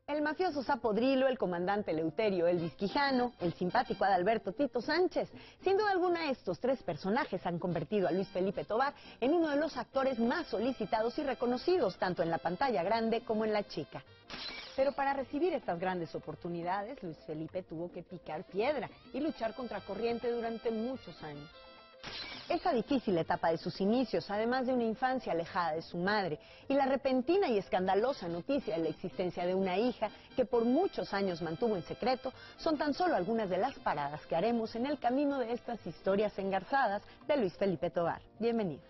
El mafioso Sapodrilo, el comandante Eleuterio Elvis Quijano, el simpático Adalberto Tito Sánchez. Sin duda alguna, estos tres personajes han convertido a Luis Felipe Tovar en uno de los actores más solicitados y reconocidos, tanto en la pantalla grande como en la chica. Pero para recibir estas grandes oportunidades, Luis Felipe tuvo que picar piedra y luchar contra corriente durante muchos años. Esa difícil etapa de sus inicios, además de una infancia alejada de su madre y la repentina y escandalosa noticia de la existencia de una hija que por muchos años mantuvo en secreto, son tan solo algunas de las paradas que haremos en el camino de estas historias engarzadas de Luis Felipe Tovar. Bienvenidos.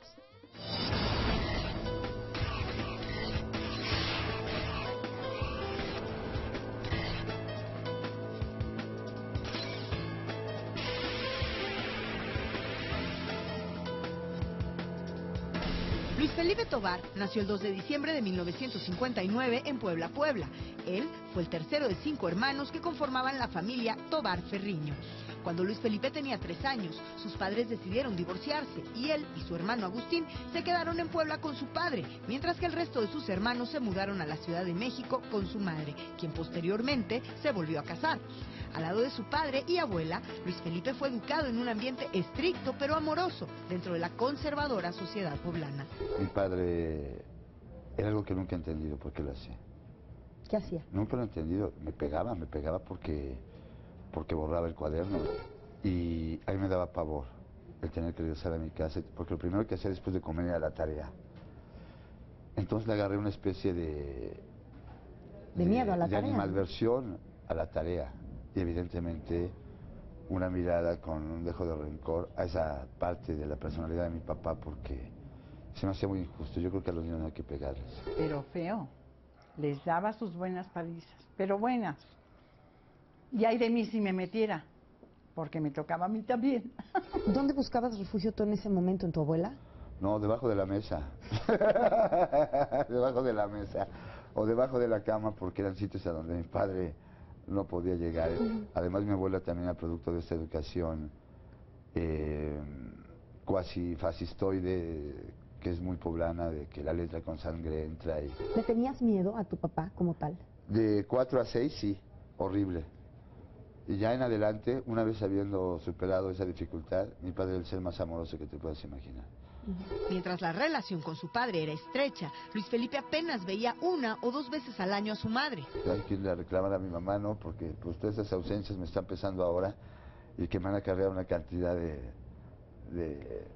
Luis Felipe Tovar nació el 2 de diciembre de 1959 en Puebla, Puebla. Él fue el tercero de 5 hermanos que conformaban la familia Tovar Ferriño. Cuando Luis Felipe tenía 3 años, sus padres decidieron divorciarse y él y su hermano Agustín se quedaron en Puebla con su padre, mientras que el resto de sus hermanos se mudaron a la Ciudad de México con su madre, quien posteriormente se volvió a casar. Al lado de su padre y abuela, Luis Felipe fue educado en un ambiente estricto pero amoroso dentro de la conservadora sociedad poblana. Mi padre era algo que nunca he entendido por qué lo hacía. ¿Qué hacía? Nunca lo he entendido. Me pegaba porque borraba el cuaderno. Y a mí me daba pavor el tener que regresar a mi casa, porque lo primero que hacía después de comer era la tarea. Entonces le agarré una especie de miedo a la tarea. De animadversión a la tarea. Y evidentemente una mirada con un dejo de rencor a esa parte de la personalidad de mi papá, porque se me hacía muy injusto. Yo creo que a los niños no hay que pegarles. Pero feo. Les daba sus buenas palizas, pero buenas. Y ay de mí si me metiera, porque me tocaba a mí también. ¿Dónde buscabas refugio tú en ese momento, en tu abuela? No, debajo de la mesa. Debajo de la mesa. O debajo de la cama, porque eran sitios a donde mi padre no podía llegar. Además, mi abuela también era producto de esta educación cuasi fascistoide, que es muy poblana, de que la letra con sangre entra y... ¿Le tenías miedo a tu papá como tal? De 4 a 6, sí, horrible. Y ya en adelante, una vez habiendo superado esa dificultad, mi padre era el ser más amoroso que te puedas imaginar. Mientras la relación con su padre era estrecha, Luis Felipe apenas veía 1 o 2 veces al año a su madre. Hay que irle a reclamar a mi mamá, ¿no? Porque pues todas esas ausencias me están pesando ahora y que me han acarreado una cantidad de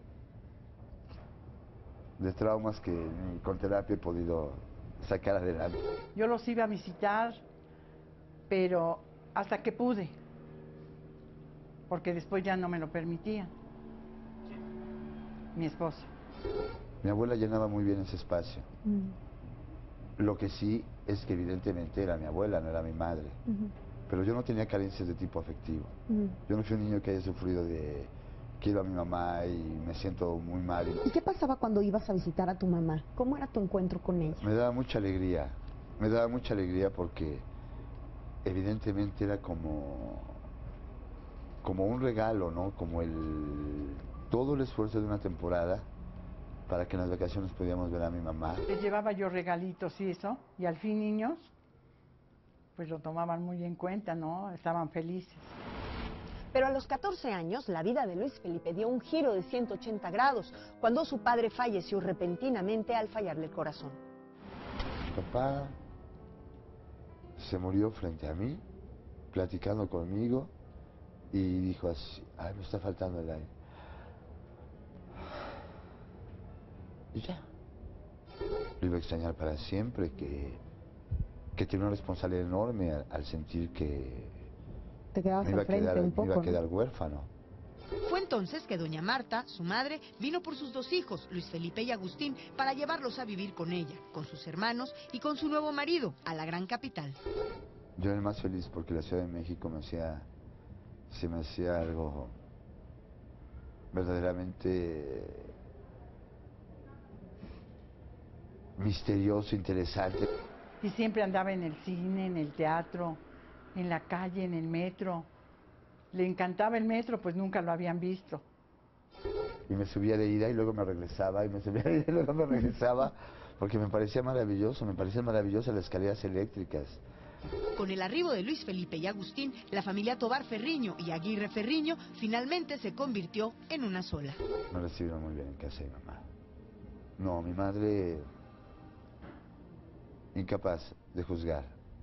traumas que ni con terapia he podido sacar adelante. Yo los iba a visitar, pero hasta que pude, porque después ya no me lo permitía. Mi esposo. Mi abuela llenaba muy bien ese espacio. Lo que sí es que evidentemente era mi abuela, no era mi madre. Pero yo no tenía carencias de tipo afectivo. Yo no fui un niño que haya sufrido de quiero a mi mamá y me siento muy mal. ¿Y qué pasaba cuando ibas a visitar a tu mamá? ¿Cómo era tu encuentro con ella? Me daba mucha alegría porque evidentemente era como un regalo, ¿no? Como todo el esfuerzo de una temporada para que en las vacaciones pudiéramos ver a mi mamá. Les llevaba yo regalitos y eso, y al fin niños, pues lo tomaban muy en cuenta, ¿no? Estaban felices. Pero a los 14 años, la vida de Luis Felipe dio un giro de 180 grados, cuando su padre falleció repentinamente al fallarle el corazón. Mi papá se murió frente a mí, platicando conmigo, y dijo así, ay, me está faltando el aire. Y ya. Lo iba a extrañar para siempre, que tiene una responsabilidad enorme al sentir que Te quedabas me iba al frente un poco, me iba a quedar huérfano. Fue entonces que doña Marta, su madre, vino por sus 2 hijos, Luis Felipe y Agustín, para llevarlos a vivir con ella, con sus hermanos y con su nuevo marido, a la gran capital. Yo era el más feliz porque la Ciudad de México se me hacía algo verdaderamente misterioso, interesante. Y siempre andaba en el cine, en el teatro, en la calle, en el metro. Le encantaba el metro, pues nunca lo habían visto. Y me subía de ida y luego me regresaba, y me subía de ida y luego me regresaba, porque me parecían maravillosas las escaleras eléctricas, Con el arribo de Luis Felipe y Agustín, la familia Tobar Ferriño y Aguirre Ferriño finalmente se convirtió en una sola. Me recibieron muy bien en casa de mi mamá. No, mi madre incapaz de juzgar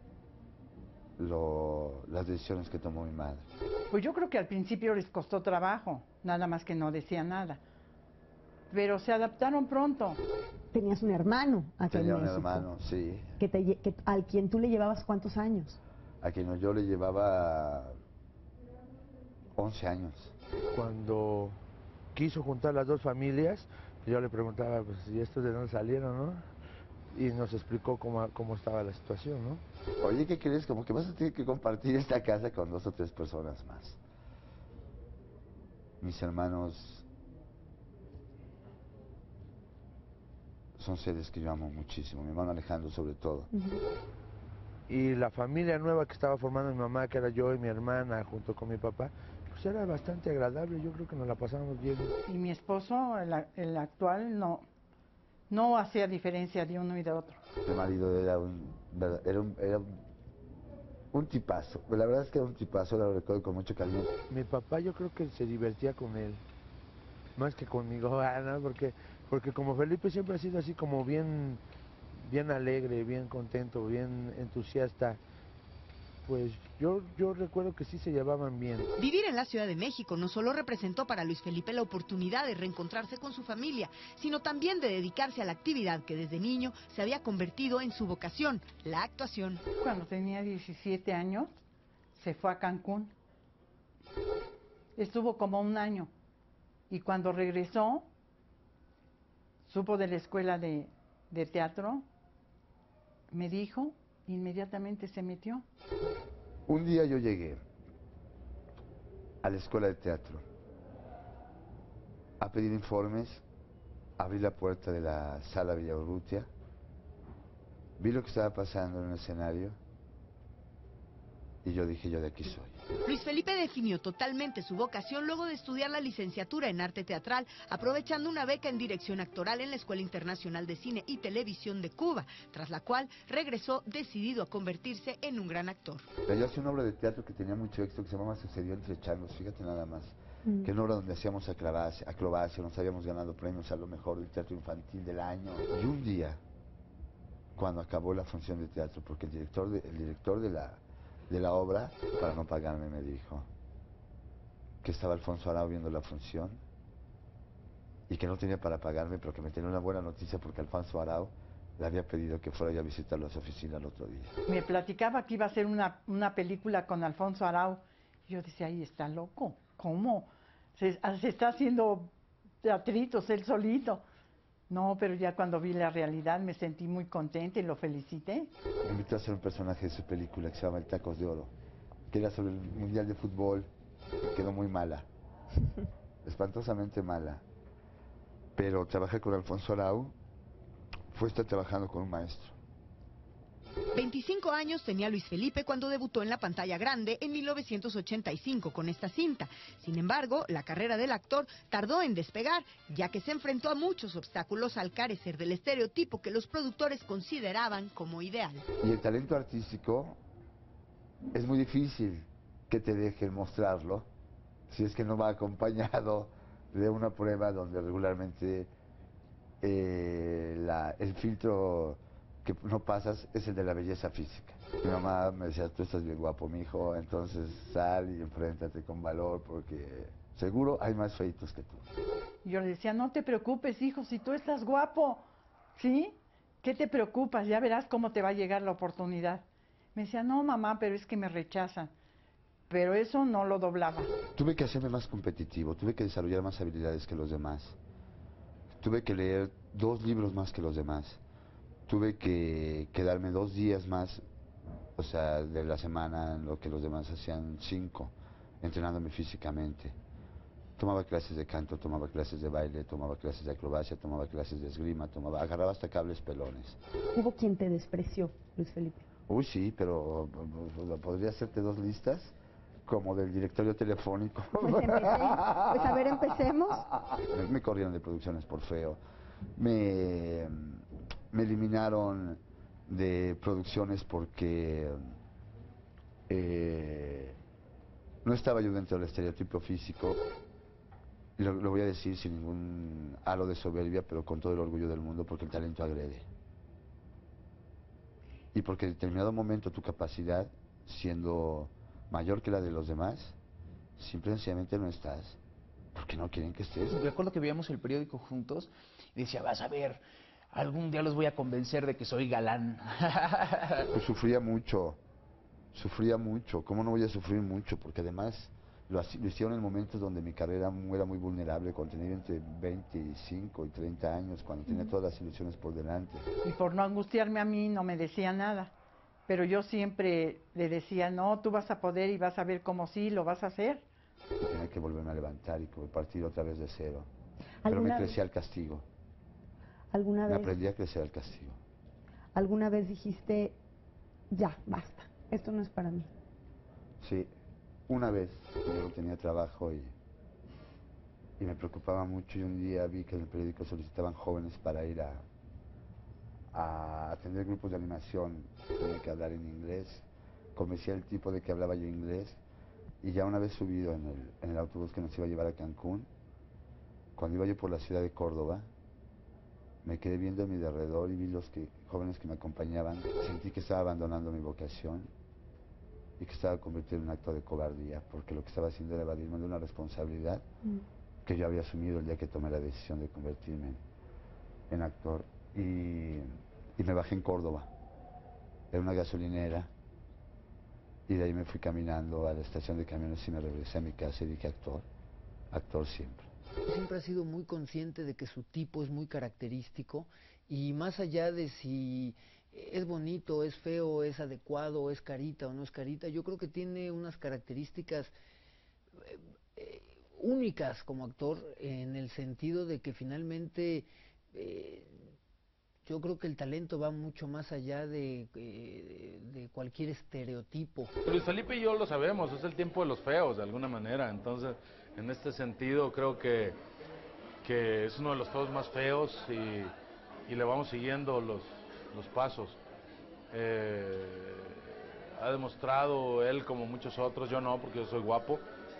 las decisiones que tomó mi madre. Pues yo creo que al principio les costó trabajo, nada más que no decían nada. Pero se adaptaron pronto. Tenías un hermano acá Tenía en un México. hermano, sí, Al quien tú le llevabas ¿cuántos años? a quien yo le llevaba 11 años. Cuando quiso juntar las dos familias, yo le preguntaba, pues, ¿y estos de dónde salieron, no? Y nos explicó cómo estaba la situación, ¿no? Oye, ¿qué crees? Como que vas a tener que compartir esta casa con 2 o 3 personas más. Mis hermanos son seres que yo amo muchísimo, mi hermano Alejandro sobre todo. Y la familia nueva que estaba formando mi mamá, que era yo y mi hermana, junto con mi papá, pues era bastante agradable, yo creo que nos la pasábamos bien. Y mi esposo, el actual, no hacía diferencia de uno y de otro. Mi marido era un tipazo, la verdad es que era un tipazo, lo recuerdo con mucho cariño. Mi papá yo creo que se divertía con él, más que conmigo, ¿no? Porque como Felipe siempre ha sido así como bien alegre, bien contento, bien entusiasta, pues yo recuerdo que sí se llevaban bien. Vivir en la Ciudad de México no solo representó para Luis Felipe la oportunidad de reencontrarse con su familia, sino también de dedicarse a la actividad que desde niño se había convertido en su vocación, la actuación. Cuando tenía 17 años, se fue a Cancún. Estuvo como un año. Y cuando regresó, supo de la escuela de teatro, me dijo, inmediatamente se metió. Un día yo llegué a la escuela de teatro a pedir informes, abrí la puerta de la sala Villaurrutia, vi lo que estaba pasando en el escenario y yo dije, yo de aquí soy. Luis Felipe definió totalmente su vocación luego de estudiar la licenciatura en arte teatral, aprovechando una beca en dirección actoral en la Escuela Internacional de Cine y Televisión de Cuba, tras la cual regresó decidido a convertirse en un gran actor. Yo hacía una obra de teatro que tenía mucho éxito que se llamaba Sucedió entre changos, fíjate nada más. Que era una obra donde hacíamos acrobacia, nos habíamos ganado premios a lo mejor del teatro infantil del año. Y un día, cuando acabó la función de teatro, porque el director de la obra, para no pagarme, me dijo que estaba Alfonso Arau viendo la función y que no tenía para pagarme, pero que me tenía una buena noticia porque Alfonso Arau le había pedido que fuera yo a visitarlo a su oficina el otro día. Me platicaba que iba a hacer una película con Alfonso Arau. Y yo decía, ay, está loco, ¿cómo? Se está haciendo teatritos él solito. No, pero ya cuando vi la realidad me sentí muy contenta y lo felicité. Me invitó a hacer un personaje de su película que se llama El Tacos de Oro, que era sobre el Mundial de Fútbol, que quedó muy mala, espantosamente mala. Pero trabajé con Alfonso Arau, fue estar trabajando con un maestro. 25 años tenía Luis Felipe cuando debutó en la pantalla grande en 1985 con esta cinta. Sin embargo, la carrera del actor tardó en despegar, ya que se enfrentó a muchos obstáculos al carecer del estereotipo que los productores consideraban como ideal. Y el talento artístico es muy difícil que te dejen mostrarlo si es que no va acompañado de una prueba donde regularmente el filtro que no pasas es el de la belleza física. Mi mamá me decía, tú estás bien guapo, mijo, entonces sal y enfréntate con valor porque seguro hay más feitos que tú. Y yo le decía, no te preocupes, hijo, si tú estás guapo, ¿sí? ¿Qué te preocupas? Ya verás cómo te va a llegar la oportunidad. Me decía, no, mamá, pero es que me rechazan. Pero eso no lo doblaba. Tuve que hacerme más competitivo, tuve que desarrollar más habilidades que los demás. Tuve que leer 2 libros más que los demás. Tuve que quedarme 2 días más, o sea, de la semana, en lo que los demás hacían 5, entrenándome físicamente. Tomaba clases de canto, tomaba clases de baile, tomaba clases de acrobacia, tomaba clases de esgrima, agarraba hasta cables pelones. ¿Hubo quien te despreció, Luis Felipe? Uy, sí, pero podría hacerte 2 listas, como del directorio telefónico. Pues empecé. Pues a ver, empecemos. Me corrieron de producciones por feo. Me eliminaron de producciones porque no estaba yo dentro del estereotipo físico, y lo voy a decir sin ningún halo de soberbia, pero con todo el orgullo del mundo, porque el talento agrede. Y porque en determinado momento tu capacidad, siendo mayor que la de los demás, simple y sencillamente no estás, porque no quieren que estés. Recuerdo que veíamos el periódico juntos y decía, vas a ver, algún día los voy a convencer de que soy galán. Pues sufría mucho, ¿cómo no voy a sufrir mucho? Porque además lo hicieron en momentos donde mi carrera era muy vulnerable, cuando tenía entre 25 y 30 años, cuando tenía todas las ilusiones por delante. Y por no angustiarme a mí no me decía nada. Pero yo siempre le decía, no, tú vas a poder y vas a ver cómo sí, lo vas a hacer. Y tenía que volverme a levantar y partir otra vez de cero. Pero me crecía el castigo. ¿Alguna vez? Me aprendí a crecer el castigo. ¿Alguna vez dijiste, ya, basta, esto no es para mí? Sí, una vez yo no tenía trabajo y me preocupaba mucho, y un día vi que en el periódico solicitaban jóvenes para ir a atender grupos de animación. Tenía que hablar en inglés, convencí al tipo de que hablaba yo inglés, y ya una vez subido en el autobús que nos iba a llevar a Cancún, cuando iba yo por la ciudad de Córdoba, me quedé viendo a mi alrededor y vi los jóvenes que me acompañaban. Sentí que estaba abandonando mi vocación y que estaba convirtiendo en un acto de cobardía, porque lo que estaba haciendo era evadirme de una responsabilidad que yo había asumido el día que tomé la decisión de convertirme en actor. Y me bajé en Córdoba, en una gasolinera, y de ahí me fui caminando a la estación de camiones y me regresé a mi casa y dije, actor siempre. Siempre ha sido muy consciente de que su tipo es muy característico, y más allá de si es bonito, es feo, es adecuado, es carita o no es carita, yo creo que tiene unas características únicas como actor, en el sentido de que finalmente yo creo que el talento va mucho más allá de cualquier estereotipo. Luis Felipe y yo lo sabemos, es el tiempo de los feos de alguna manera, entonces en este sentido creo que es uno de los feos más feos, y le vamos siguiendo los pasos. Ha demostrado él, como muchos otros, yo no, porque yo soy guapo,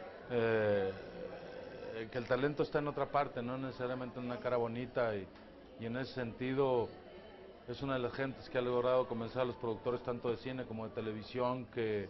que el talento está en otra parte, no necesariamente en una cara bonita, y en ese sentido es una de las gentes que ha logrado convencer a los productores tanto de cine como de televisión que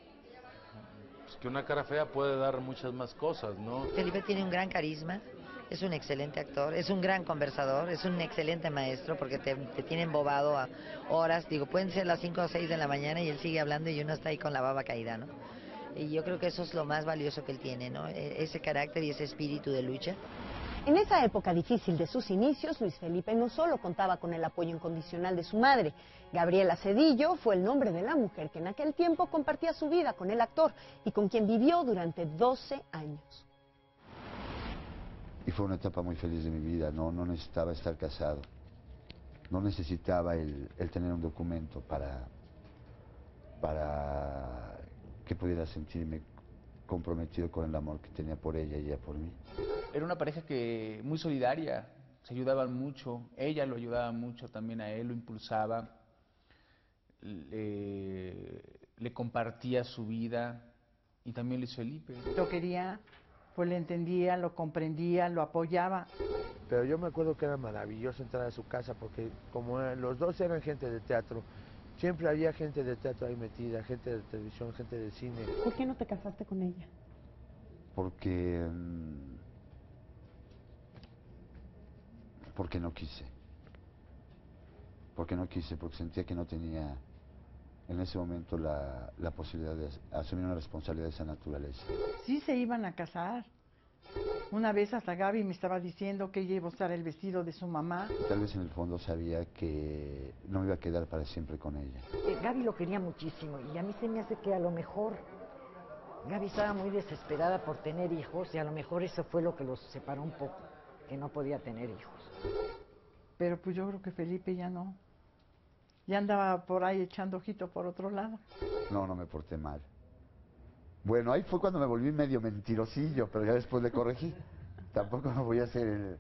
una cara fea puede dar muchas más cosas, ¿no? Felipe tiene un gran carisma, es un excelente actor, es un gran conversador, es un excelente maestro, porque te tiene embobado a horas. Digo, pueden ser las 5 o 6 de la mañana y él sigue hablando y uno está ahí con la baba caída, ¿no? Y yo creo que eso es lo más valioso que él tiene, ¿no? Ese carácter y ese espíritu de lucha. En esa época difícil de sus inicios, Luis Felipe no solo contaba con el apoyo incondicional de su madre. Gabriela Cedillo fue el nombre de la mujer que en aquel tiempo compartía su vida con el actor y con quien vivió durante 12 años. Y fue una etapa muy feliz de mi vida. No necesitaba estar casado, no necesitaba el tener un documento para que pudiera sentirme comprometido con el amor que tenía por ella y ella por mí. Era una pareja que muy solidaria, se ayudaban mucho, ella lo ayudaba mucho también a él, lo impulsaba, le compartía su vida, y también Luis Felipe. Lo quería, pues le entendía, lo comprendía, lo apoyaba. Pero yo me acuerdo que era maravilloso entrar a su casa, porque como los dos eran gente de teatro, siempre había gente de teatro ahí metida, gente de televisión, gente de cine. ¿Por qué no te casaste con ella? Porque no quise. Porque sentía que no tenía en ese momento la posibilidad de asumir una responsabilidad de esa naturaleza. Sí se iban a casar. Una vez hasta Gaby me estaba diciendo que ella iba a usar el vestido de su mamá. Tal vez en el fondo sabía que no me iba a quedar para siempre con ella. Gaby lo quería muchísimo, y a mí se me hace que a lo mejor Gaby estaba muy desesperada por tener hijos, y a lo mejor eso fue lo que los separó un poco, que no podía tener hijos. Pero pues yo creo que Felipe ya no. Ya andaba por ahí echando ojito por otro lado. No me porté mal. Bueno, ahí fue cuando me volví medio mentirosillo, pero ya después le corregí. Tampoco me voy a hacer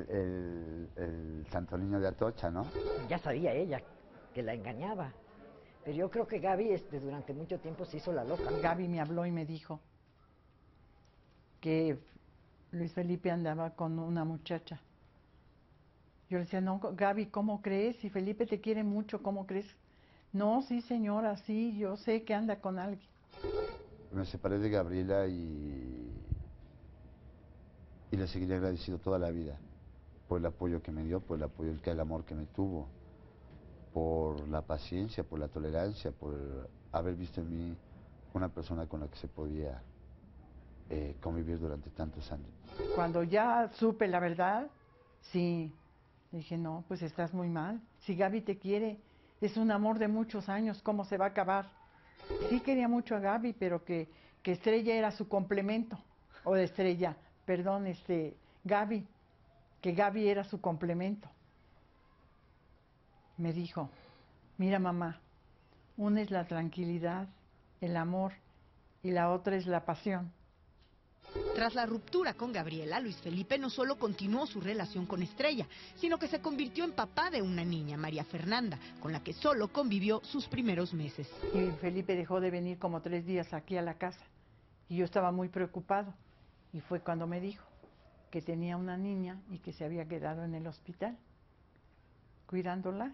el santo niño de Atocha, ¿no? Ya sabía ella que la engañaba, Pero yo creo que Gaby durante mucho tiempo se hizo la loca. Gaby me habló y me dijo que Luis Felipe andaba con una muchacha. Yo le decía, no, Gaby, ¿cómo crees? Si Felipe te quiere mucho, ¿cómo crees? No, sí, señora, sí, yo sé que anda con alguien. Me separé de Gabriela y le seguiré agradecido toda la vida por el apoyo que me dio, por el apoyo, el amor que me tuvo, por la paciencia, por la tolerancia, por haber visto en mí una persona con la que se podía convivir durante tantos años. Cuando ya supe la verdad, sí, dije, no, pues estás muy mal. Si Gaby te quiere, es un amor de muchos años, ¿cómo se va a acabar? Sí quería mucho a Gaby, pero que Estrella era su complemento, o de Estrella, perdón, Gaby, que Gaby era su complemento. Me dijo, mira mamá, una es la tranquilidad, el amor, y la otra es la pasión. Tras la ruptura con Gabriela, Luis Felipe no solo continuó su relación con Estrella, sino que se convirtió en papá de una niña, María Fernanda, con la que solo convivió sus primeros meses. Y Felipe dejó de venir como 3 días aquí a la casa, y yo estaba muy preocupado, y fue cuando me dijo que tenía una niña y que se había quedado en el hospital, cuidándola.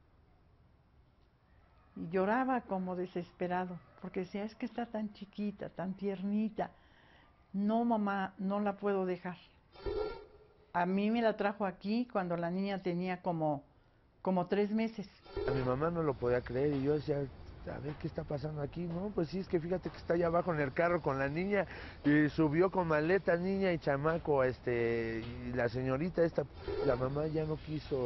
Y lloraba como desesperado, porque decía, es que está tan chiquita, tan tiernita. No, mamá, no la puedo dejar. A mí me la trajo aquí cuando la niña tenía como 3 meses. A mi mamá no lo podía creer y yo decía, a ver qué está pasando aquí, ¿no? Pues sí, es que fíjate que está allá abajo en el carro con la niña y subió con maleta, niña y chamaco, y la señorita la mamá ya no quiso,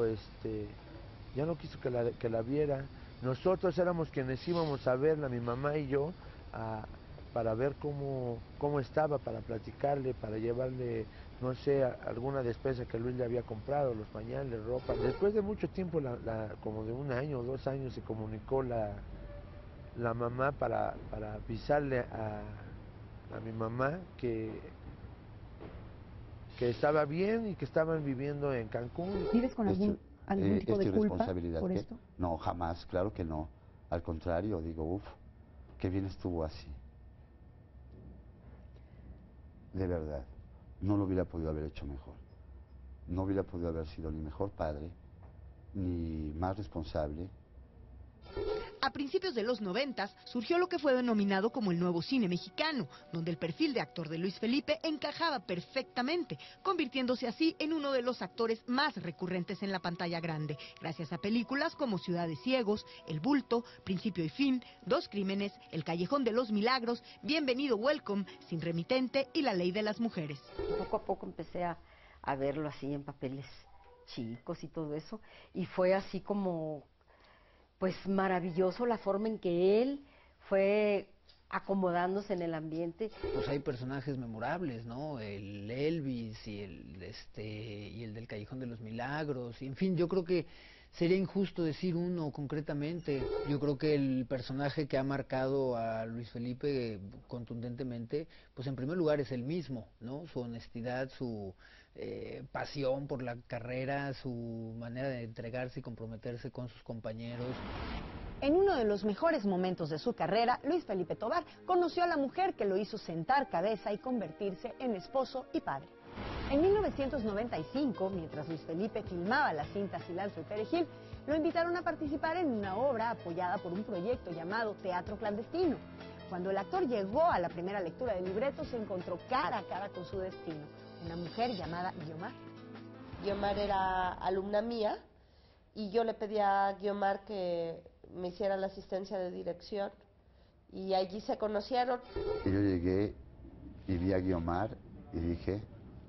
que la viera. Nosotros éramos quienes íbamos a verla, mi mamá y yo, para ver cómo estaba, para platicarle, para llevarle, no sé, alguna despensa que Luis le había comprado, los pañales, ropa. Después de mucho tiempo, como de 1 año o 2 años, se comunicó la mamá para avisarle a mi mamá que estaba bien y que estaban viviendo en Cancún. ¿Vives con algún tipo de culpa por ¿qué? esto? No, jamás, claro que no. Al contrario, digo, uff, qué bien estuvo así. De verdad, no lo hubiera podido haber hecho mejor. No hubiera podido haber sido ni mejor padre, ni más responsable. A principios de los 90 surgió lo que fue denominado como el nuevo cine mexicano, donde el perfil de actor de Luis Felipe encajaba perfectamente, convirtiéndose así en uno de los actores más recurrentes en la pantalla grande, gracias a películas como Ciudad de Ciegos, El Bulto, Principio y Fin, Dos Crímenes, El Callejón de los Milagros, Bienvenido Welcome, Sin Remitente y La Ley de las Mujeres. Poco a poco empecé a verlo así en papeles chicos y todo eso, y fue así como, pues maravilloso la forma en que él fue acomodándose en el ambiente. Pues hay personajes memorables, ¿no? El Elvis y el del Callejón de los Milagros, y en fin, yo creo que sería injusto decir uno concretamente. Yo creo que el personaje que ha marcado a Luis Felipe contundentemente, pues en primer lugar es él mismo, ¿no? Su honestidad, su pasión por la carrera, su manera de entregarse y comprometerse con sus compañeros. En uno de los mejores momentos de su carrera, Luis Felipe Tovar conoció a la mujer que lo hizo sentar cabeza y convertirse en esposo y padre. En 1995, mientras Luis Felipe filmaba la cinta Cilantro y Perejil, lo invitaron a participar en una obra apoyada por un proyecto llamado Teatro Clandestino. Cuando el actor llegó a la primera lectura del libreto, se encontró cara a cara con su destino, una mujer llamada Guiomar. Guiomar era alumna mía y yo le pedí a Guiomar que me hiciera la asistencia de dirección y allí se conocieron. Y yo llegué y vi a Guiomar y dije,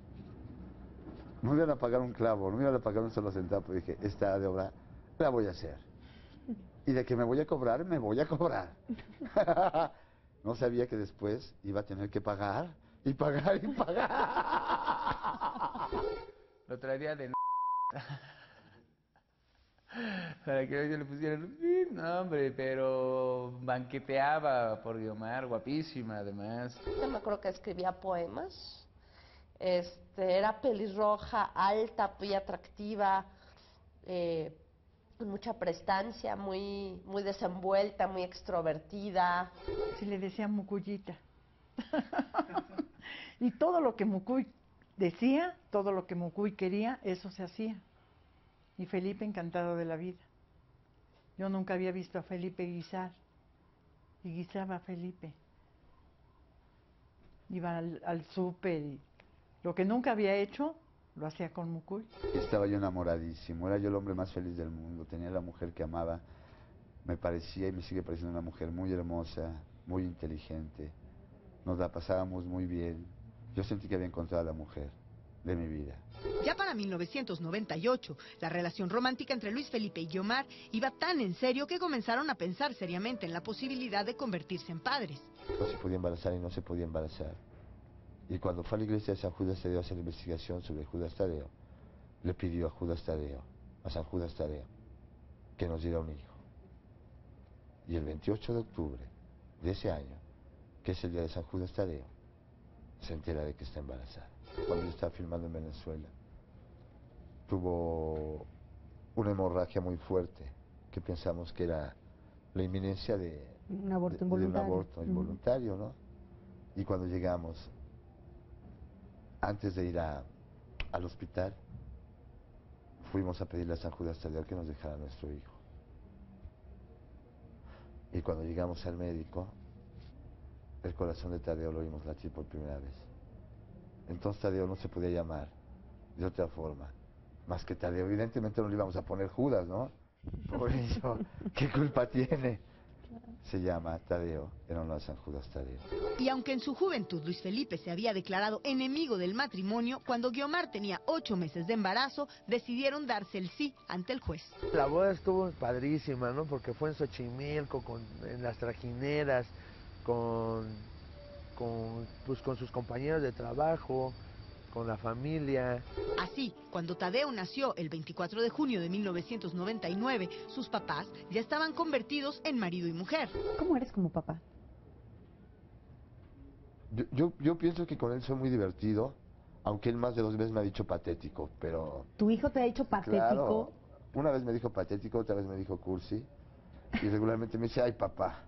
no me iban a pagar un clavo, no me iban a pagar un solo centavo, pero dije, esta de obra la voy a hacer. Y de que me voy a cobrar, me voy a cobrar. No sabía que después iba a tener que pagar y pagar y pagar. Lo traería de para que ellos le pusieran fin, no hombre, pero banqueteaba por Guiomar, guapísima además. Yo me acuerdo que escribía poemas, era pelirroja, alta, muy atractiva, con mucha prestancia, muy, muy desenvuelta, muy extrovertida. Sí, le decía Mucuyita. Y todo lo que Mucuy decía, todo lo que Mucuy quería, eso se hacía. Y Felipe encantado de la vida. Yo nunca había visto a Felipe guisar. Y guisaba a Felipe. Iba al súper y lo que nunca había hecho, lo hacía con Mucuy. Estaba yo enamoradísimo, era yo el hombre más feliz del mundo, tenía la mujer que amaba, me parecía y me sigue pareciendo una mujer muy hermosa, muy inteligente, nos la pasábamos muy bien, yo sentí que había encontrado a la mujer de mi vida. Ya para 1998, la relación romántica entre Luis Felipe y Guiomar iba tan en serio que comenzaron a pensar seriamente en la posibilidad de convertirse en padres. No se podía embarazar y no se podía embarazar. Y cuando fue a la iglesia de San Judas Tadeo a hacer la investigación sobre Judas Tadeo, le pidió a Judas Tadeo, a San Judas Tadeo, que nos diera un hijo. Y el 28 de octubre de ese año, que es el día de San Judas Tadeo, se entera de que está embarazada. Cuando yo estaba filmando en Venezuela, tuvo una hemorragia muy fuerte, que pensamos que era la inminencia de un aborto involuntario. De un aborto involuntario, ¿no? Y cuando llegamos, antes de ir al hospital, fuimos a pedirle a San Judas Tadeo que nos dejara a nuestro hijo. Y cuando llegamos al médico, el corazón de Tadeo lo vimos latir por primera vez. Entonces Tadeo no se podía llamar de otra forma, más que Tadeo. Evidentemente no le íbamos a poner Judas, ¿no? Por eso, ¿qué culpa tiene? Se llama Tadeo en honor a San Judas Tadeo. Y aunque en su juventud Luis Felipe se había declarado enemigo del matrimonio, cuando Guiomar tenía 8 meses de embarazo, decidieron darse el sí ante el juez. La boda estuvo padrísima, ¿no? Porque fue en Xochimilco, en las trajineras, con sus compañeros de trabajo, con la familia. Así, cuando Tadeo nació el 24 de junio de 1999, sus papás ya estaban convertidos en marido y mujer. ¿Cómo eres como papá? Yo pienso que con él soy muy divertido, aunque él más de 2 veces me ha dicho patético, pero... ¿Tu hijo te ha dicho patético? Claro, una vez me dijo patético, otra vez me dijo cursi, y regularmente me dice, ay papá,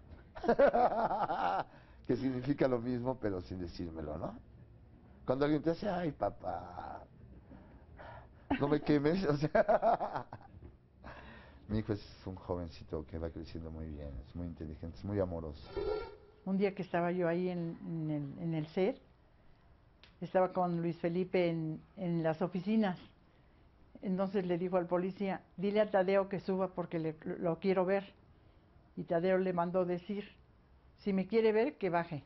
que significa lo mismo, pero sin decírmelo, ¿no? Cuando alguien te hace, ay papá, no me quemes, o sea... Mi hijo es un jovencito que va creciendo muy bien, es muy inteligente, es muy amoroso. Un día que estaba yo ahí en el set, estaba con Luis Felipe en las oficinas. Entonces le dijo al policía, dile a Tadeo que suba porque lo quiero ver. Y Tadeo le mandó decir, si me quiere ver, que baje.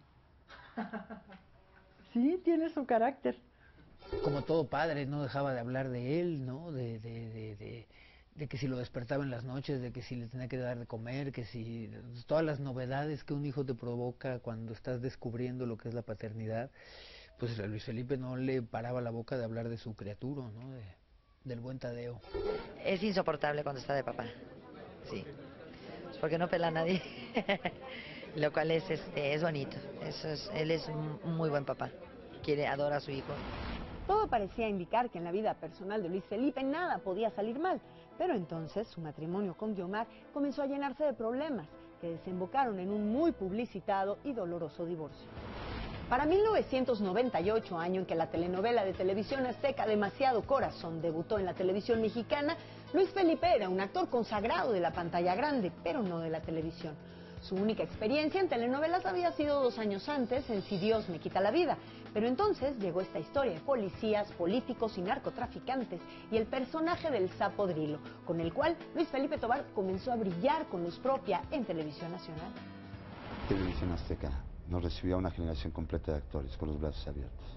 Sí, tiene su carácter. Como todo padre, no dejaba de hablar de él, ¿no? De que si lo despertaba en las noches, de que si le tenía que dar de comer, que si... Todas las novedades que un hijo te provoca cuando estás descubriendo lo que es la paternidad, pues a Luis Felipe no le paraba la boca de hablar de su criatura, ¿no? Del buen Tadeo. Es insoportable cuando está de papá, sí, porque no pela a nadie, lo cual es bonito. Él es un muy buen papá, adora a su hijo. Todo parecía indicar que en la vida personal de Luis Felipe nada podía salir mal, pero entonces su matrimonio con Guiomar comenzó a llenarse de problemas que desembocaron en un muy publicitado y doloroso divorcio. Para 1998, año en que la telenovela de televisión azteca Demasiado Corazón debutó en la televisión mexicana, Luis Felipe era un actor consagrado de la pantalla grande, pero no de la televisión. Su única experiencia en telenovelas había sido 2 años antes en Si Dios me quita la vida, pero entonces llegó esta historia de policías, políticos y narcotraficantes y el personaje del Sapo Drilo, con el cual Luis Felipe Tovar comenzó a brillar con luz propia en televisión nacional. Televisión Azteca nos recibió a una generación completa de actores con los brazos abiertos.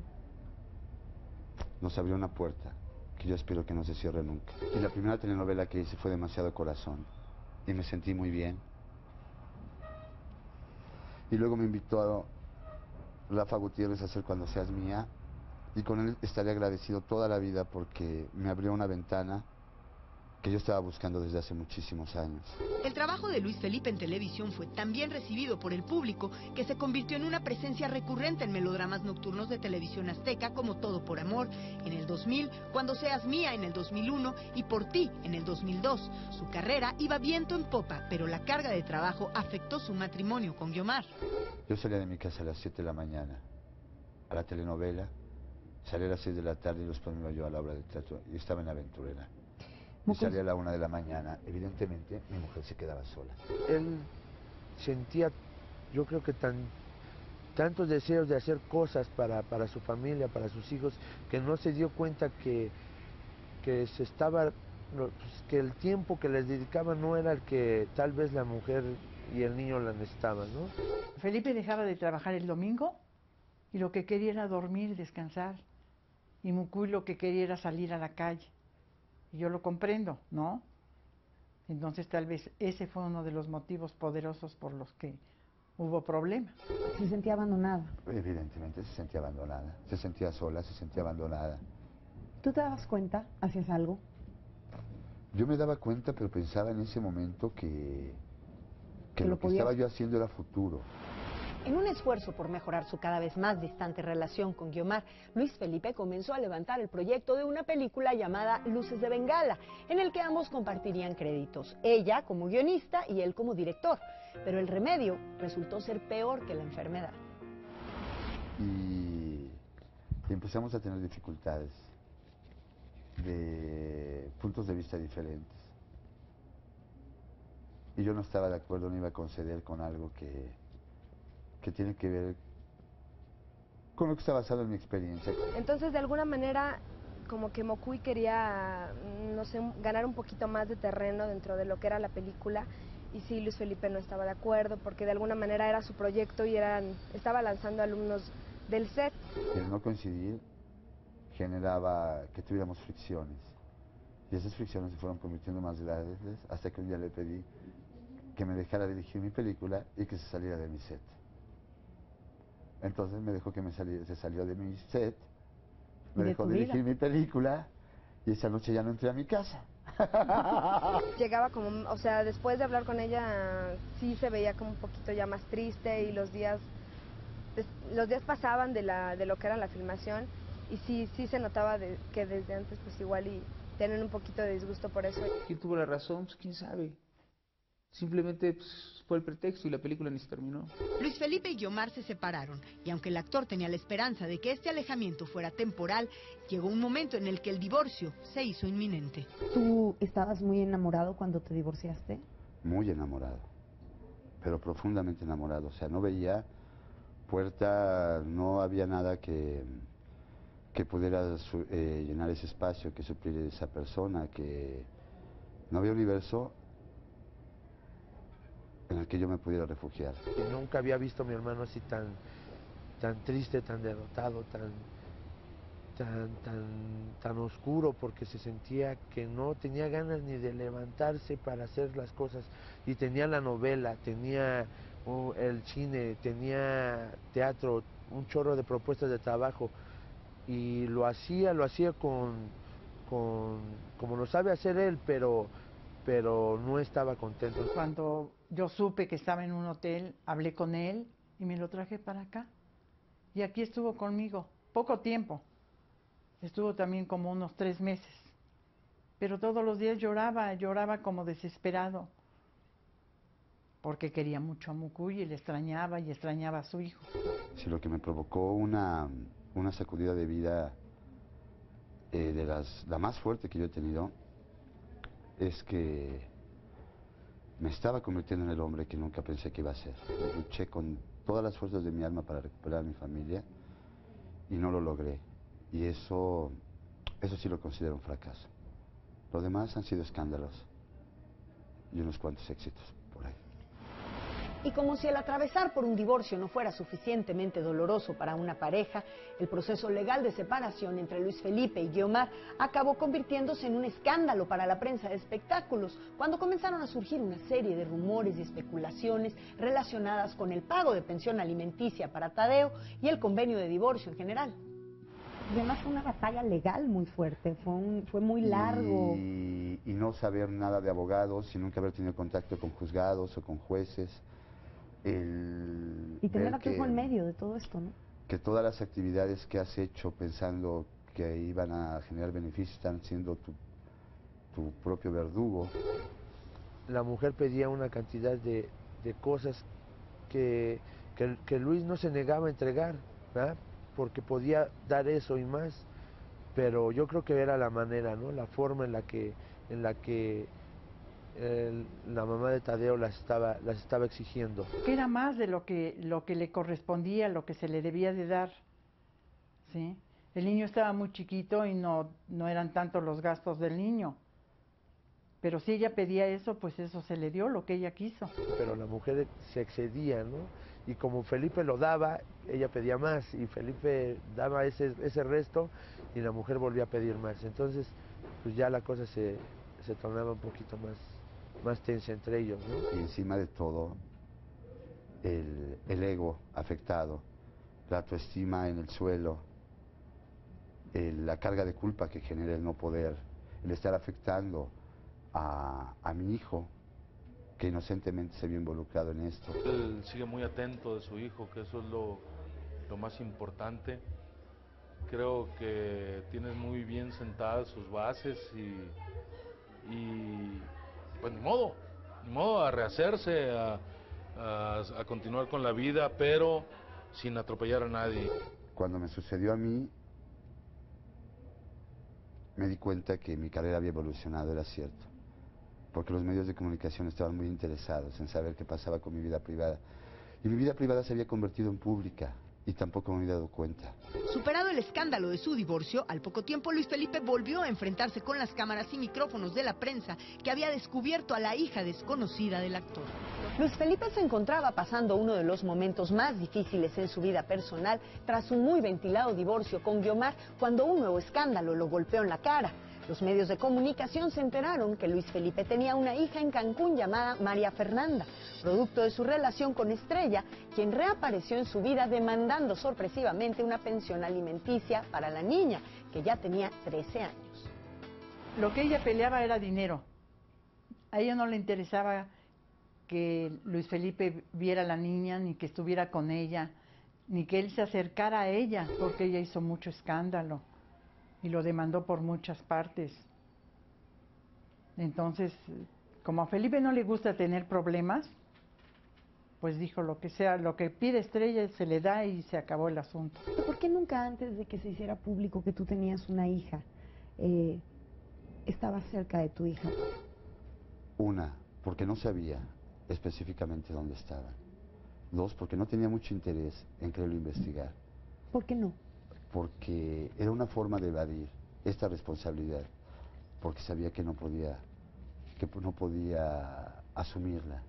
Nos abrió una puerta que yo espero que no se cierre nunca. Y la primera telenovela que hice fue Demasiado Corazón y me sentí muy bien. Y luego me invitó a Rafa Gutiérrez a hacer Cuando Seas Mía, y con él estaré agradecido toda la vida porque me abrió una ventana que yo estaba buscando desde hace muchísimos años. El trabajo de Luis Felipe en televisión fue tan bien recibido por el público que se convirtió en una presencia recurrente en melodramas nocturnos de televisión azteca como Todo por Amor en el 2000, Cuando seas mía en el 2001 y Por ti en el 2002. Su carrera iba viento en popa, pero la carga de trabajo afectó su matrimonio con Guiomar. Yo salía de mi casa a las 7 de la mañana a la telenovela, salía a las 6 de la tarde y después me iba yo a la obra de teatro y estaba en Aventurera. Y salía a la 1 de la mañana, evidentemente mi mujer se quedaba sola. Él sentía, yo creo que tantos deseos de hacer cosas para su familia, para sus hijos, que no se dio cuenta que el tiempo que les dedicaba no era el que tal vez la mujer y el niño la necesitaban, ¿no? Felipe dejaba de trabajar el domingo y lo que quería era dormir, descansar. Y Mucuy lo que quería era salir a la calle. Y yo lo comprendo, ¿no? Entonces tal vez ese fue uno de los motivos poderosos por los que hubo problemas. ¿Se sentía abandonada? Evidentemente se sentía abandonada, se sentía sola, se sentía abandonada. ¿Tú te dabas cuenta? ¿Hacías algo? Yo me daba cuenta, pero pensaba en ese momento que lo que podía... estaba yo haciendo era futuro. En un esfuerzo por mejorar su cada vez más distante relación con Guiomar, Luis Felipe comenzó a levantar el proyecto de una película llamada Luces de Bengala, en el que ambos compartirían créditos, ella como guionista y él como director. Pero el remedio resultó ser peor que la enfermedad. Y empezamos a tener dificultades de puntos de vista diferentes. Y yo no estaba de acuerdo, no iba a conceder con algo que tiene que ver con lo que está basado en mi experiencia. Entonces, de alguna manera, como que Mocuy quería, no sé, ganar un poquito más de terreno dentro de lo que era la película, y sí, Luis Felipe no estaba de acuerdo, porque de alguna manera era su proyecto y estaba lanzando alumnos del set. El no coincidir generaba que tuviéramos fricciones, y esas fricciones se fueron convirtiendo más grandes hasta que un día le pedí que me dejara dirigir mi película y que se saliera de mi set. Entonces me dejó que se salió de mi set, me dejó dirigir mi película y esa noche ya no entré a mi casa. Llegaba como, o sea, después de hablar con ella, sí se veía como un poquito ya más triste y los días pasaban de lo que era la filmación y sí se notaba que desde antes pues igual y tienen un poquito de disgusto por eso. ¿Quién tuvo la razón? Pues quién sabe. Simplemente pues, fue el pretexto y la película ni se terminó. Luis Felipe y Guiomar se separaron, y aunque el actor tenía la esperanza de que este alejamiento fuera temporal, llegó un momento en el que el divorcio se hizo inminente. ¿Tú estabas muy enamorado cuando te divorciaste? Muy enamorado, pero profundamente enamorado. O sea, no veía puerta, no había nada que pudiera llenar ese espacio, que suplir esa persona, que no había universo en el que yo me pudiera refugiar. Y nunca había visto a mi hermano así tan triste, tan derrotado, tan oscuro, porque se sentía que no tenía ganas ni de levantarse para hacer las cosas. Y tenía la novela, tenía el cine, tenía teatro, un chorro de propuestas de trabajo. Y lo hacía como lo sabe hacer él, pero no estaba contento. Cuando yo supe que estaba en un hotel, hablé con él y me lo traje para acá. Y aquí estuvo conmigo, poco tiempo. Estuvo también como unos 3 meses. Pero todos los días lloraba como desesperado. Porque quería mucho a Mucuy y le extrañaba y extrañaba a su hijo. Sí, lo que me provocó una sacudida de vida, la más fuerte que yo he tenido, es que me estaba convirtiendo en el hombre que nunca pensé que iba a ser. Luché con todas las fuerzas de mi alma para recuperar a mi familia y no lo logré. Y eso sí lo considero un fracaso. Lo demás han sido escándalos y unos cuantos éxitos por ahí. Y como si el atravesar por un divorcio no fuera suficientemente doloroso para una pareja, el proceso legal de separación entre Luis Felipe y Guiomar acabó convirtiéndose en un escándalo para la prensa de espectáculos, cuando comenzaron a surgir una serie de rumores y especulaciones relacionadas con el pago de pensión alimenticia para Tadeo y el convenio de divorcio en general. Además fue una batalla legal muy fuerte, fue muy largo. Y y no saber nada de abogados y nunca haber tenido contacto con juzgados o con jueces. Y tener a tu hijo en medio de todo esto, ¿no? Que todas las actividades que has hecho pensando que iban a generar beneficios están siendo tu propio verdugo. La mujer pedía una cantidad de cosas que Luis no se negaba a entregar, ¿verdad? Porque podía dar eso y más, pero yo creo que era la manera, ¿no? La forma en la que la mamá de Tadeo las estaba exigiendo. Que era más de lo que le correspondía, lo que se le debía de dar, ¿sí? El niño estaba muy chiquito y no eran tantos los gastos del niño. Pero si ella pedía eso, pues eso se le dio, lo que ella quiso. Pero la mujer se excedía, ¿no? Y como Felipe lo daba, ella pedía más, y Felipe daba ese resto, y la mujer volvía a pedir más. Entonces, pues ya la cosa se tornaba un poquito más tensa entre ellos, ¿no? Y encima de todo, el ego afectado, la autoestima en el suelo, la carga de culpa que genera el no poder, el estar afectando a mi hijo, que inocentemente se vio involucrado en esto. Él sigue muy atento de su hijo, que eso es lo más importante. Creo que tienes muy bien sentadas sus bases y pues ni modo a rehacerse, a continuar con la vida, pero sin atropellar a nadie. Cuando me sucedió a mí, me di cuenta que mi carrera había evolucionado, era cierto, porque los medios de comunicación estaban muy interesados en saber qué pasaba con mi vida privada. Y mi vida privada se había convertido en pública, y tampoco me había dado cuenta. Superado el escándalo de su divorcio, al poco tiempo Luis Felipe volvió a enfrentarse con las cámaras y micrófonos de la prensa que había descubierto a la hija desconocida del actor. Luis Felipe se encontraba pasando uno de los momentos más difíciles en su vida personal tras un muy ventilado divorcio con Guiomar, cuando un nuevo escándalo lo golpeó en la cara. Los medios de comunicación se enteraron que Luis Felipe tenía una hija en Cancún llamada María Fernanda, producto de su relación con Estrella, quien reapareció en su vida demandando sorpresivamente una pensión alimenticia para la niña, que ya tenía 13 años. Lo que ella peleaba era dinero. A ella no le interesaba que Luis Felipe viera a la niña, ni que estuviera con ella, ni que él se acercara a ella, porque ella hizo mucho escándalo y lo demandó por muchas partes. Entonces, como a Felipe no le gusta tener problemas, pues dijo lo que sea, lo que pide Estrella se le da y se acabó el asunto. ¿Por qué nunca antes de que se hiciera público que tú tenías una hija, estabas cerca de tu hija? Una, porque no sabía específicamente dónde estaban. Dos, porque no tenía mucho interés en quererlo investigar. ¿Por qué no? Porque era una forma de evadir esta responsabilidad, porque sabía que no podía asumirla,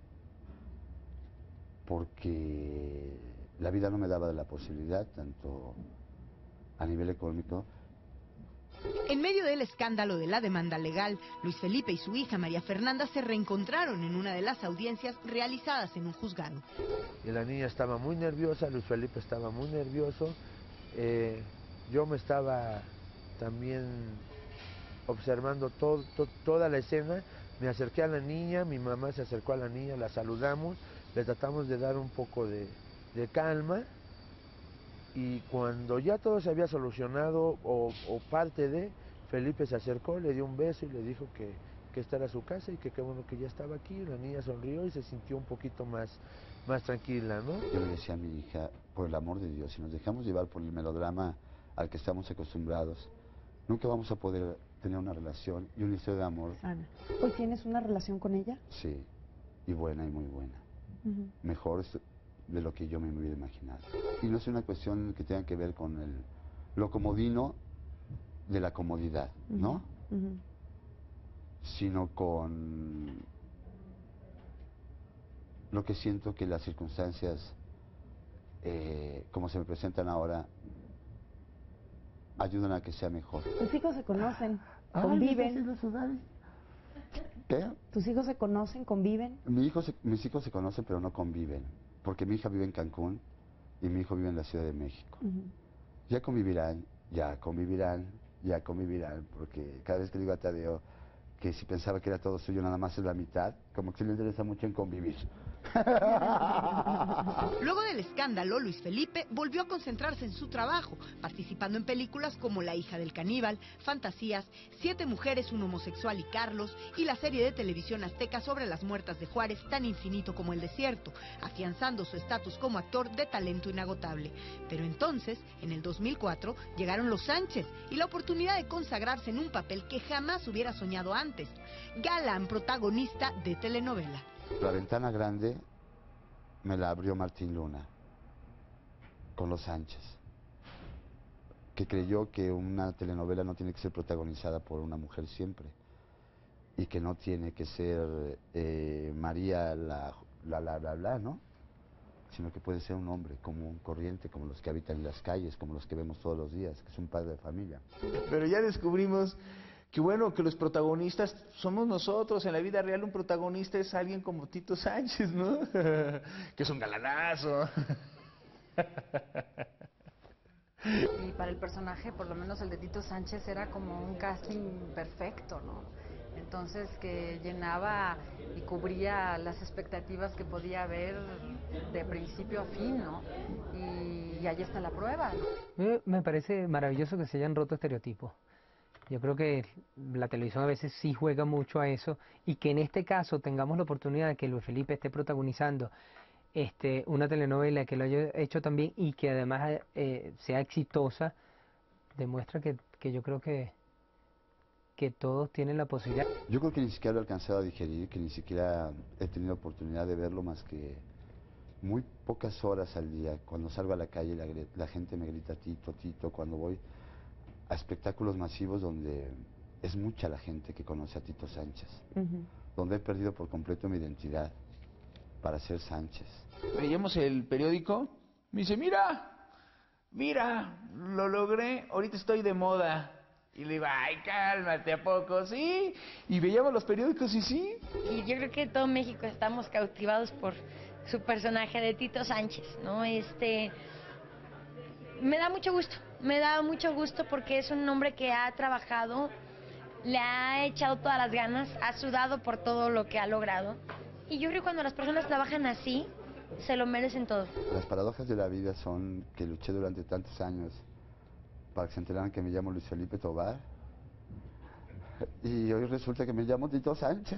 porque la vida no me daba la posibilidad, tanto a nivel económico. En medio del escándalo de la demanda legal, Luis Felipe y su hija María Fernanda se reencontraron en una de las audiencias realizadas en un juzgado. Y la niña estaba muy nerviosa, Luis Felipe estaba muy nervioso. Yo me estaba también observando toda la escena. Me acerqué a la niña, mi mamá se acercó a la niña, la saludamos, le tratamos de dar un poco de calma. Y cuando ya todo se había solucionado, o parte de, Felipe se acercó, le dio un beso y le dijo que esta era su casa y que qué bueno que ya estaba aquí. La niña sonrió y se sintió un poquito más tranquila, ¿no? Yo le decía a mi hija, por el amor de Dios, si nos dejamos llevar por el melodrama al que estamos acostumbrados, nunca vamos a poder tener una relación y una historia de amor. Ana, ¿hoy tienes una relación con ella? Sí, y buena y muy buena. Mejor de lo que yo me hubiera imaginado. Y no es una cuestión que tenga que ver con lo comodino de la comodidad, ¿no? Sino con lo que siento que las circunstancias, como se me presentan ahora, ayudan a que sea mejor. ¿Tus hijos se conocen? ¿Conviven? ¿Qué? ¿Tus hijos se conocen? ¿Conviven? Mis hijos se conocen, pero no conviven. Porque mi hija vive en Cancún y mi hijo vive en la Ciudad de México. Ya convivirán, porque cada vez que digo a Tadeo que si pensaba que era todo suyo nada más es la mitad, como que se le interesa mucho en convivir. Luego del escándalo, Luis Felipe volvió a concentrarse en su trabajo, participando en películas como La hija del caníbal, Fantasías, 7 mujeres, un homosexual y Carlos, y la serie de televisión azteca sobre las muertas de Juárez, Tan infinito como el desierto, afianzando su estatus como actor de talento inagotable. Pero entonces, en el 2004, llegaron los Sánchez y la oportunidad de consagrarse en un papel que jamás hubiera soñado antes, galán protagonista de telenovela. La ventana grande me la abrió Martín Luna con los Sánchez, que creyó que una telenovela no tiene que ser protagonizada por una mujer siempre y que no tiene que ser María la, ¿no? Sino que puede ser un hombre común, corriente, como los que habitan en las calles, como los que vemos todos los días, que es un padre de familia. Pero ya descubrimos que bueno, que los protagonistas somos nosotros. En la vida real un protagonista es alguien como Tito Sánchez, ¿no? Que es un galanazo. Y para el personaje, por lo menos el de Tito Sánchez, era como un casting perfecto, ¿no? Entonces, que llenaba y cubría las expectativas que podía haber de principio a fin, ¿no? Y ahí está la prueba, ¿no? Me parece maravilloso que se hayan roto estereotipos. Yo creo que la televisión a veces sí juega mucho a eso, y que en este caso tengamos la oportunidad de que Luis Felipe esté protagonizando una telenovela, que lo haya hecho también y que además sea exitosa, demuestra que yo creo que todos tienen la posibilidad. Yo creo que ni siquiera lo he alcanzado a digerir, que ni siquiera he tenido oportunidad de verlo más que muy pocas horas al día. Cuando salgo a la calle la gente me grita Tito, Tito. Cuando voy a espectáculos masivos donde es mucha la gente que conoce a Tito Sánchez, donde he perdido por completo mi identidad para ser Sánchez. Veíamos el periódico, me dice, mira, lo logré, ahorita estoy de moda. Y le digo, ay, cálmate, ¿a poco? Sí. Y veíamos los periódicos y sí. Y yo creo que todo México estamos cautivados por su personaje de Tito Sánchez, ¿no? Me da mucho gusto porque es un hombre que ha trabajado, le ha echado todas las ganas, ha sudado por todo lo que ha logrado. Y yo creo que cuando las personas trabajan así, se lo merecen todo. Las paradojas de la vida son que luché durante tantos años para que se enteraran que me llamo Luis Felipe Tovar, y hoy resulta que me llamo Tito Sánchez.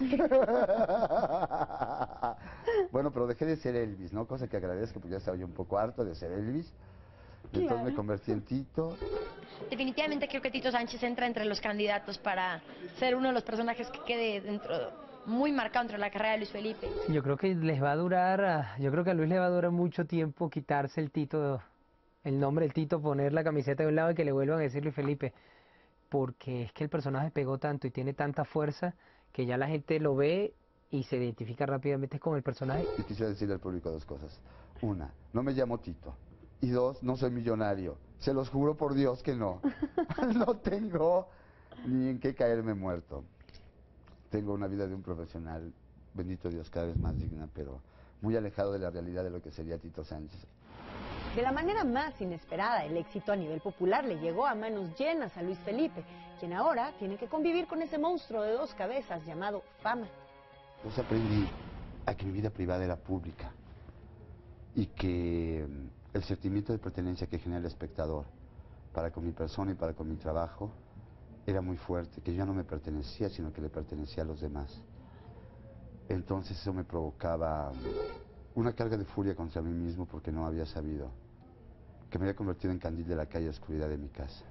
Bueno, pero dejé de ser Elvis, ¿no? Cosa que agradezco porque ya estaba yo un poco harto de ser Elvis. Entonces Claro. me convertí en Tito. Definitivamente creo que Tito Sánchez entra entre los candidatos para ser uno de los personajes que quede muy marcado dentro de la carrera de Luis Felipe. Sí, yo creo que les va a durar, yo creo que a Luis le va a durar mucho tiempo quitarse el Tito, el nombre del Tito, poner la camiseta de un lado y que le vuelvan a decir Luis Felipe, porque es que el personaje pegó tanto y tiene tanta fuerza que ya la gente lo ve y se identifica rápidamente con el personaje. Y quisiera decirle al público dos cosas. Una, no me llamo Tito. Y dos, no soy millonario. Se los juro por Dios que no. No tengo ni en qué caerme muerto. Tengo una vida de un profesional, bendito Dios, cada vez más digna, pero muy alejado de la realidad de lo que sería Tito Sánchez. De la manera más inesperada, el éxito a nivel popular le llegó a manos llenas a Luis Felipe, quien ahora tiene que convivir con ese monstruo de 2 cabezas llamado fama. Pues aprendí a que mi vida privada era pública y que el sentimiento de pertenencia que genera el espectador para con mi persona y para con mi trabajo era muy fuerte, que yo ya no me pertenecía, sino que le pertenecía a los demás. Entonces eso me provocaba una carga de furia contra mí mismo porque no había sabido que me había convertido en candil de la calle oscuridad de mi casa.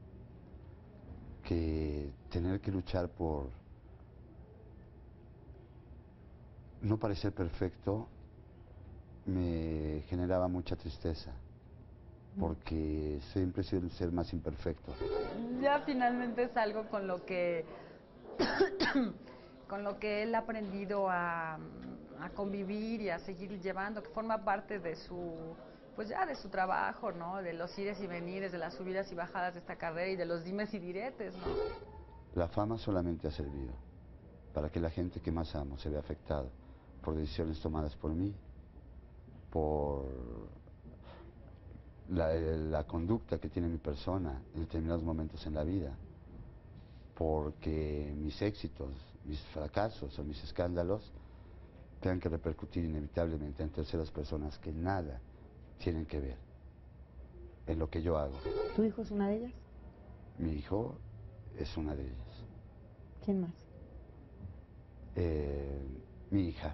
Que tener que luchar por no parecer perfecto me generaba mucha tristeza, porque siempre he sido el ser más imperfecto. Ya finalmente es algo con lo que él ha aprendido a convivir y a seguir llevando, que forma parte de su, pues ya de su trabajo, ¿no? De los ires y venires, de las subidas y bajadas de esta carrera y de los dimes y diretes, ¿no? La fama solamente ha servido para que la gente que más amo se vea afectada por decisiones tomadas por mí, por la conducta que tiene mi persona en determinados momentos en la vida, porque mis éxitos, mis fracasos o mis escándalos tengan que repercutir inevitablemente en terceras personas que nada tienen que ver en lo que yo hago. ¿Tu hijo es una de ellas? Mi hijo es una de ellas. ¿Quién más? Mi hija,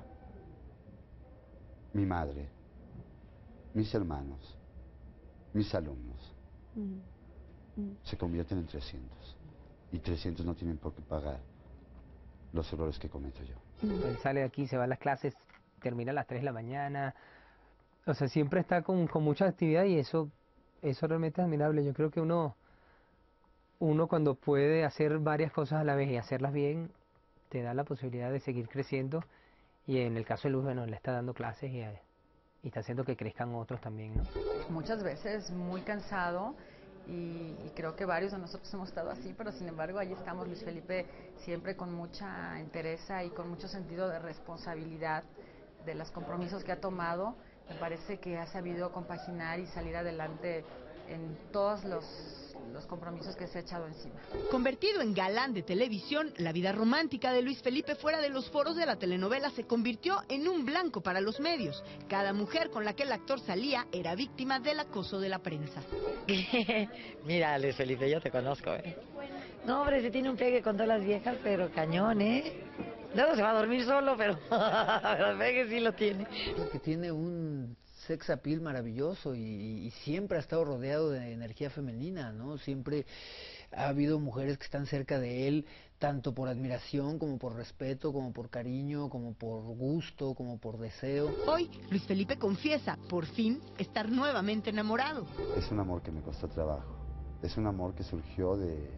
mi madre, mis hermanos, mis alumnos. Se convierten en 300. Y 300 no tienen por qué pagar los errores que cometo yo. Él sale de aquí, se va a las clases, termina a las 3 de la mañana. O sea, siempre está con mucha actividad y eso realmente es admirable. Yo creo que uno cuando puede hacer varias cosas a la vez y hacerlas bien, te da la posibilidad de seguir creciendo. Y en el caso de Luz, bueno, le está dando clases y está haciendo que crezcan otros también, ¿no? Muchas veces muy cansado y creo que varios de nosotros hemos estado así, pero sin embargo ahí estamos, Luis Felipe, siempre con mucha entereza y con mucho sentido de responsabilidad de los compromisos que ha tomado. Me parece que ha sabido compaginar y salir adelante en todos los compromisos que se ha echado encima. Convertido en galán de televisión, la vida romántica de Luis Felipe fuera de los foros de la telenovela se convirtió en un blanco para los medios. Cada mujer con la que el actor salía era víctima del acoso de la prensa. Mira, Luis Felipe, yo te conozco, ¿eh? No, hombre, se tiene un pegue con todas las viejas, pero cañón, ¿eh? Luego se va a dormir solo, pero el pegue sí lo tiene. Creo que tiene un sex appeal maravilloso y siempre ha estado rodeado de energía femenina, ¿no? Siempre ha habido mujeres que están cerca de él, tanto por admiración, como por respeto, como por cariño, como por gusto, como por deseo. Hoy, Luis Felipe confiesa, por fin, estar nuevamente enamorado. Es un amor que me costó trabajo. Es un amor que surgió de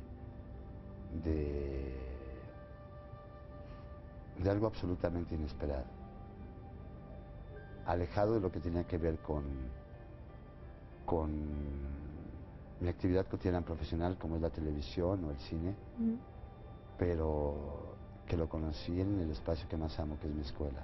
algo absolutamente inesperado. Alejado de lo que tenía que ver con mi actividad cotidiana profesional, como es la televisión o el cine, pero que lo conocí en el espacio que más amo, que es mi escuela.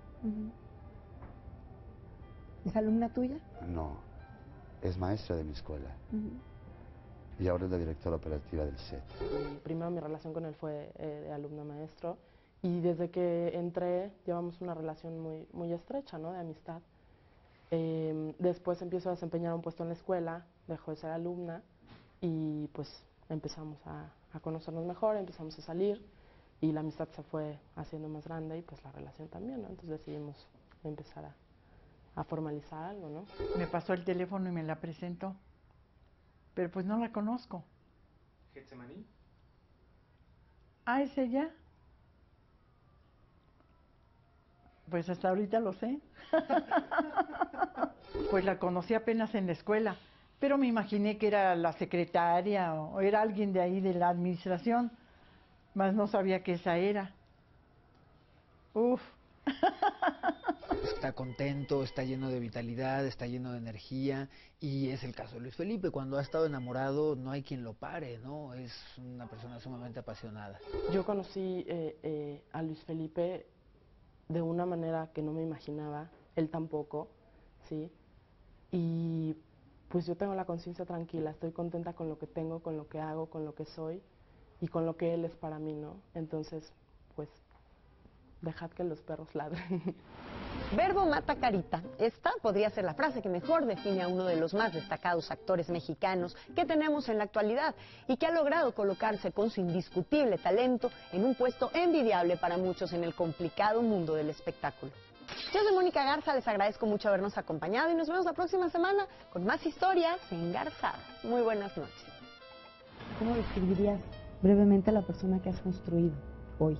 ¿Es alumna tuya? No, es maestra de mi escuela. Y ahora es la directora operativa del set. Primero mi relación con él fue de alumno-maestro. Y desde que entré llevamos una relación muy estrecha, ¿no? De amistad. Después empiezo a desempeñar un puesto en la escuela, dejo de ser alumna y pues empezamos a conocernos mejor, empezamos a salir y la amistad se fue haciendo más grande y pues la relación también, ¿no? Entonces decidimos empezar a formalizar algo, ¿no? Me pasó el teléfono y me la presentó, pero pues no la conozco. ¿Getsemaní? Ah, ¿es ella? Pues hasta ahorita lo sé. Pues la conocí apenas en la escuela, pero me imaginé que era la secretaria o era alguien de ahí de la administración, mas no sabía que esa era. Uf. Está contento, está lleno de vitalidad, está lleno de energía y es el caso de Luis Felipe. Cuando ha estado enamorado no hay quien lo pare, ¿no? Es una persona sumamente apasionada. Yo conocí a Luis Felipe de una manera que no me imaginaba, él tampoco, ¿sí? Y pues yo tengo la conciencia tranquila, estoy contenta con lo que tengo, con lo que hago, con lo que soy y con lo que él es para mí, ¿no? Entonces, pues, dejad que los perros ladren. Verbo mata carita. Esta podría ser la frase que mejor define a uno de los más destacados actores mexicanos que tenemos en la actualidad y que ha logrado colocarse con su indiscutible talento en un puesto envidiable para muchos en el complicado mundo del espectáculo. Yo soy Mónica Garza, les agradezco mucho habernos acompañado y nos vemos la próxima semana con más historias engarzadas. Muy buenas noches. ¿Cómo describirías brevemente a la persona que has construido hoy?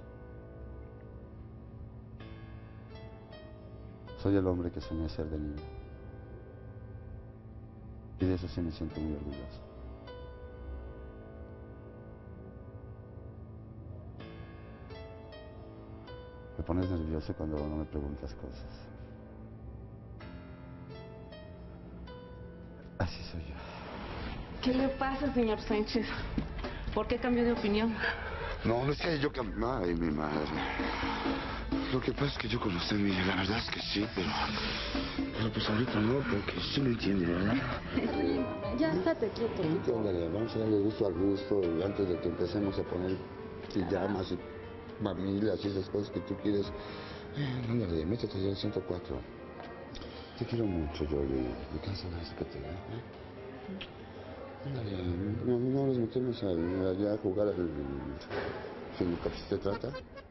Soy el hombre que soñé ser de niño. Y de eso sí me siento muy orgulloso. Me pones nervioso cuando no me preguntas cosas. Así soy yo. ¿Qué le pasa, señor Sánchez? ¿Por qué cambió de opinión? No, es que yo cambié. Ay, mi madre. Lo que pasa es que yo conocí a Emilia, la verdad es que sí, pero pues ahorita no, porque sí me entiende, ¿verdad? Ya estate quieto. Ándale, vamos a darle gusto al gusto y antes de que empecemos a poner pijamas y familias y esas cosas que tú quieres. Ándale, métete ya al 104. Te quiero mucho, Yoli. Me cansa de acércate, Ándale, no nos metemos allá a jugar al... ¿Se trata?